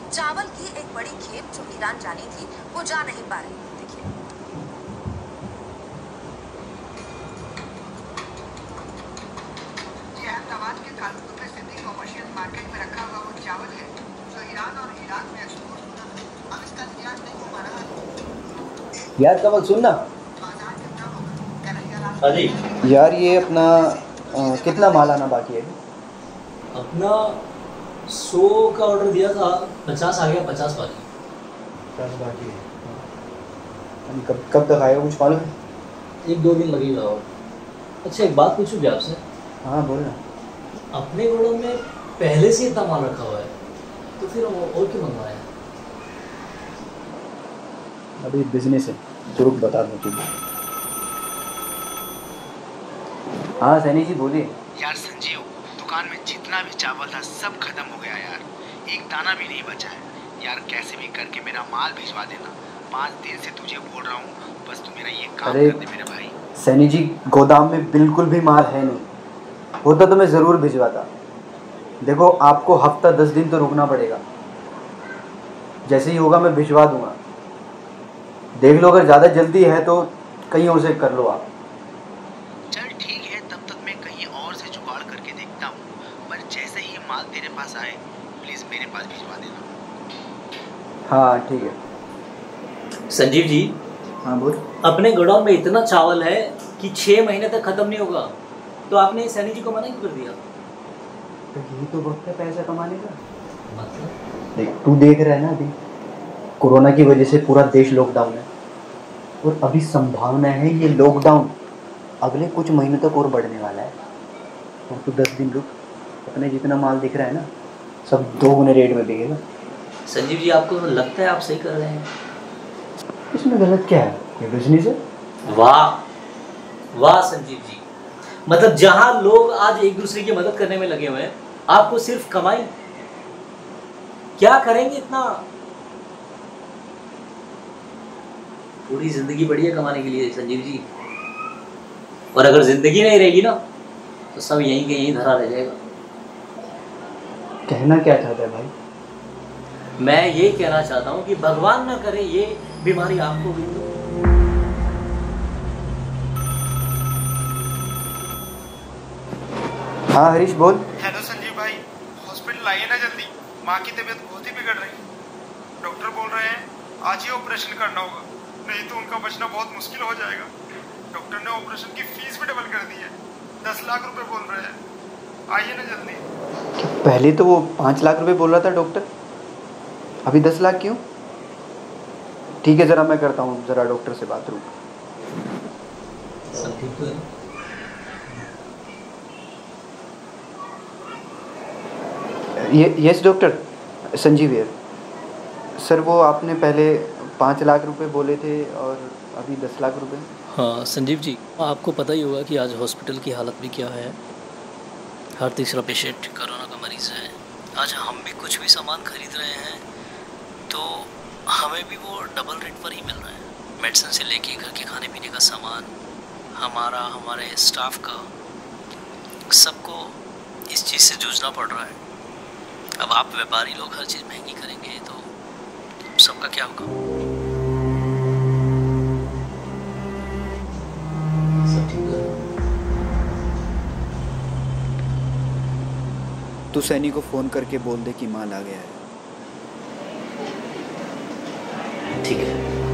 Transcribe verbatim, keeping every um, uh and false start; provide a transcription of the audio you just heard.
चावल की एक बड़ी खेप जो ईरान जानी थी वो जा नहीं पा रही। देखिए अहमदाबाद के कानपुर में सिंधी कॉमर्शियल मार्केट में रखा हुआ वो चावल है जो ईरान और इराक में एक्सपोर्ट होना था। अब इसका निर्यात नहीं हो पा रहा है। यार कमल सुनना अरे यार, ये अपना आ, कितना माल आना बाकी है? अपना सौ का ऑर्डर दिया था, पचास आ गया, पचास बाकी। पचास बाकी है। अभी कब कब तक आएगा कुछ मालूम है? एक दो दिन लगेगा। और अच्छा एक बात पूछूं क्या आपसे? हाँ बोल ना। अपने गोडाउन में पहले से इतना माल रखा हुआ है तो फिर वो और क्यों मंगवाया? अभी बिजनेस है तो रुक बता दूँ तुझे। हाँ सैनी जी बोलिए। यार संजीव, दुकान में जितना भी चावल था सब खत्म हो गया यार, एक दाना भी नहीं बचा है यार। कैसे भी करके मेरा माल भिजवा देना, पाँच दिन से तुझे बोल रहा हूँ, बस तू मेरा ये काम कर दे मेरे भाई। सैनी जी गोदाम में बिल्कुल भी माल है नहीं, होता तो मैं ज़रूर भिजवाता। देखो आपको हफ्ता दस दिन तो रुकना पड़ेगा, जैसे ही होगा मैं भिजवा दूंगा। देख लो अगर ज़्यादा जल्दी है तो कहीं और से कर लो आप। चल ठीक है, तब तक मैं कहीं और से जुगाड़ करके देखता हूँ, पर जैसे ही माल तेरे पास आए प्लीज़ मेरे पास भिजवा देना। हाँ ठीक है। संजीव जी, हाँ बोल। अपने गोडाउन में इतना चावल है कि छः महीने तक खत्म नहीं होगा, तो आपने सैनी जी को मना क्यों कर दिया? तो यही तो वक्त है पैसा कमाने का। मतलब देख तू देख रहा है ना, अभी कोरोना की वजह से पूरा देश लॉकडाउन है और अभी संभावना है ये लॉकडाउन अगले कुछ महीनों तक और बढ़ने वाला है। और तू दस दिन रुक, अपने जितना माल दिख रहा है ना सब दो गुने रेट में बिकेगा। संजीव जी आपको लगता है आप सही कर रहे हैं? इसमें गलत क्या है? ये बिजनेस है। वाह वाह संजीव जी, मतलब जहां लोग आज एक दूसरे की मदद करने में लगे हुए हैं, आपको सिर्फ कमाई। क्या करेंगे इतना? पूरी जिंदगी पड़ी है कमाने के लिए संजीव जी, और अगर जिंदगी नहीं रहेगी ना तो सब यहीं के यहीं धरा रह जाएगा। कहना क्या चाहता है भाई? मैं ये कहना चाहता हूँ कि भगवान ना करे ये बीमारी आपको भी तो। हाँ हरीश बोल। हेलो संजीव भाई, हॉस्पिटल आइए ना जल्दी, माँ की तबीयत बहुत ही बिगड़ रही है। डॉक्टर बोल रहे हैं आज ही ऑपरेशन करना होगा, नहीं तो उनका बचना बहुत मुश्किल हो जाएगा। डॉक्टर ने ऑपरेशन की फीस भी डबल कर दी है, दस लाख रुपए बोल रहे हैं। आइए ना जल्दी। पहले तो वो पाँच लाख रुपए बोल रहा था डॉक्टर, अभी दस लाख क्यों? ठीक है ज़रा मैं करता हूँ ज़रा डॉक्टर से बात। रुक। सब ठीक तो है? ये यस डॉक्टर, संजीव है सर। वो आपने पहले पाँच लाख रुपए बोले थे और अभी दस लाख रुपए। हाँ संजीव जी, आपको पता ही होगा कि आज हॉस्पिटल की हालत भी क्या है। हर तीसरा पेशेंट कोरोना का मरीज़ है। आज हम भी कुछ भी सामान खरीद रहे हैं तो हमें भी वो डबल रेट पर ही मिल रहा है। मेडिसिन से लेके घर के खाने पीने का सामान, हमारा हमारे स्टाफ का, सबको इस चीज़ से जूझना पड़ रहा है। अब आप व्यापारी लोग हर चीज़ महंगी करेंगे तो सबका क्या होगा? सब ठीक है? तू सैनी को फ़ोन करके बोल दे कि माल आ गया है। ठीक है।